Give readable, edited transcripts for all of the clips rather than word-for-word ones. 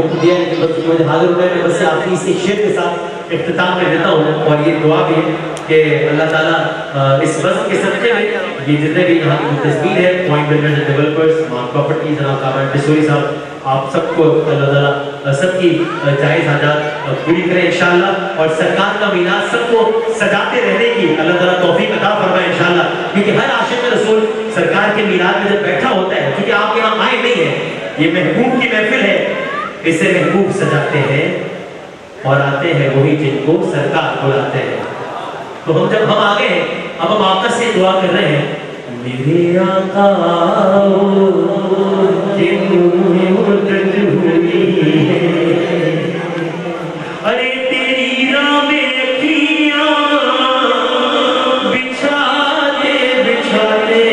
وقت دیا ہے کہ بس مجھے حاضر ہونا ہے. میں بس آپ کی اس ایک شعر کے ساتھ اختتام کر دیتا ہوں اور یہ دعا بھی ہے کہ اللہ تعالیٰ اس وقت کے صدقے میں یہ جتنے بھی یہاں کی تصویر ہے Point Builders and Developers Mark Properties جناب کامران پسوری صاحب آپ سب کو اللہ تعالیٰ سب کی جائز حاجات پوری کریں انشاءاللہ اور سرکار کا میلاد سب کو سجاتے رہنے کی اللہ تعالیٰ توفیق عطا فرمائے انشاءاللہ. کیونکہ ہر عاشق رسول سرکار کے میلاد میں جب بیٹھا ہوتا ہے کیونکہ آپ یہاں آئے نہیں ہیں یہ محبوب کی محفل ہے اسے محبوب سجاتے ہیں اور آتے ہیں وہی جن کو سرکار بلاتے ہیں. تو ہم جب ہم آگے ہیں اب ہم آقا سے دعا کر رہے ہیں میرے آقا ارے تیری راہ میں اکھیاں بچھاتے بچھاتے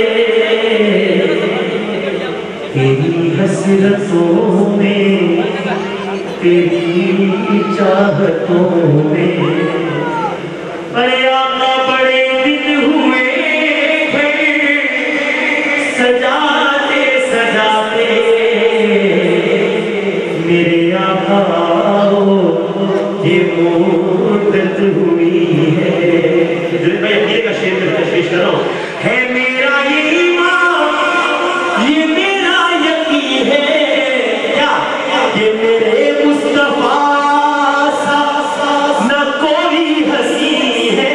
تیری حسرتوں میں تیری چاہتوں میں ارے آقا بڑے دن ہوئے سجاتے سجاتے میرے آقا یہ مدت ہوئی ہے. جو میں اکیلے کا شعر میں تشویش کر رہا ہوں ہے میرا یہ ایمان یہ میرا یقین ہے کیا یہ میرے مصطفیٰ نہ کوئی ہنسی ہے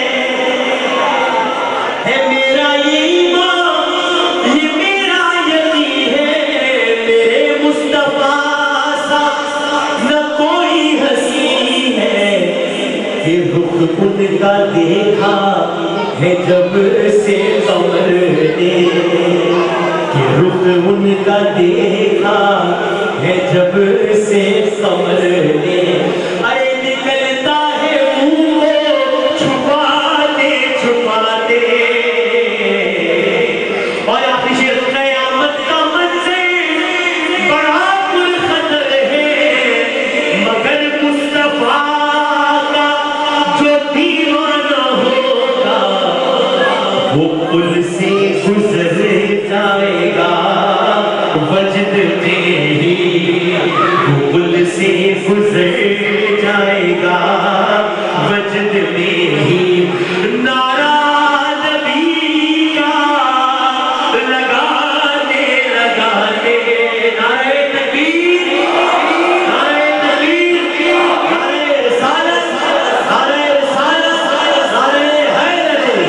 میرا یہ ایمان یہ میرا یقین ہے میرے مصطفیٰ نہ کوئی ہنسی ہے. یہ رخ ان کا دیکھا ہے جب سے قمر نے یہ رخ ان کا دیکھا ہے جب سے قمر نے ارے نکلتا ہے منہ کو چھپاتے چھپاتے اور آپ شیر قیامت کا منظر بڑا پرخطر ہے مگر مصطفیٰ کا جو دیوانہ ہوگا وہ پل سے گزر جائے گا وجد میں ہی وہ پل سے گزر جائے گا وجد میں ہی. نعرہ نبی کا لگانے لگانے نعرہ تکبیر نعرہ تکبیر نعرہ رسالت نعرہ رسالت نعرہ حیدری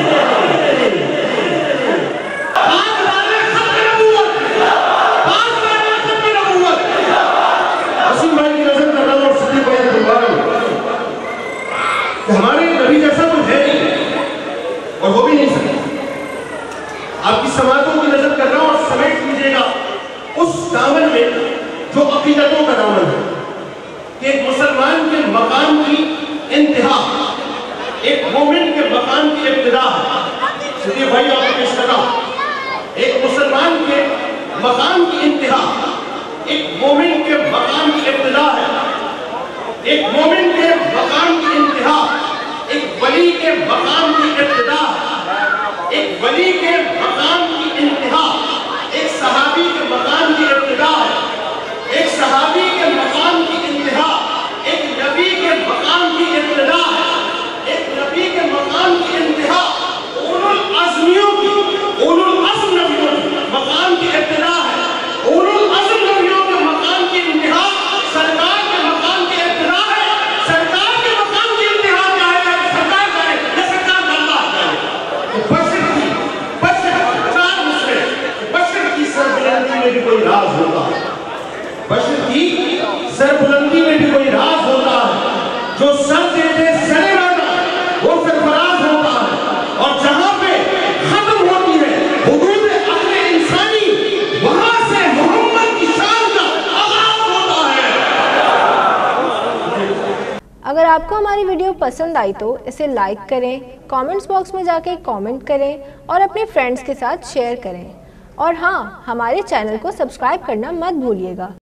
کہ ہمارے نبی جیسا تو ہے نہیں اور ہو بھی نہیں سکتا. آپ کی سماعتوں کی نظر کر رہا ہوں اور سمیٹ لیجیے گا اس دامن میں جو عقیدتوں کا دامن ہے کہ ایک مسلمان کے مقام کی انتہا ایک مومن کے مقام کی ابتدا ہے. صدیق بھائی آپ کو پیش کر رہا ہوں ایک مسلمان کے مقام کی انتہا ایک مومن کے مقام کی ابتدا ہے. ایک مومن کے مقام کی انتہا ایک ولی کے مقام کی ابتدا ہے. ایک ولی کے مقام کی انتہا ایک صحابی کے مقام کی ابتدا ہے. ایک صحابی کے مقام کی انتہا ایک نبی کے مقام کی ابتدا ہے. ایک نبی کے مقام کی انتہا اولو العزمیوں کی اولو العزم نبیوں کی مقام کی ابتدا ہے. اولو العزم نبیوں کے مقام کی انتہا سرکار کے مقام کی ابتدا ہے. سرکار کے مقام کی انتہا کیا ہے؟ سرکار جائے یا سرکار کا اللہ جائے. بشر کی سربلندی میں بھی کوئی راز ہوتا ہے. بشر کی سربلندی میں بھی کوئی راز ہوتا ہے. جو سر دیتے سرے والا وہ سرفراز ہوتا ہے. اور جہاں پہ ختم ہوتی ہے حدود عقل انسانی وہاں سے محمد کی شان کا آغاز ہوتا ہے. اگر آپ کو ہماری ویڈیو پسند آئی تو اسے لائک کریں، کامنٹس باکس میں جا کے کامنٹ کریں اور اپنے فرینڈز کے ساتھ شیئر کریں. اور ہاں، ہمارے چینل کو سبسکرائب کرنا مت بھولیے گا.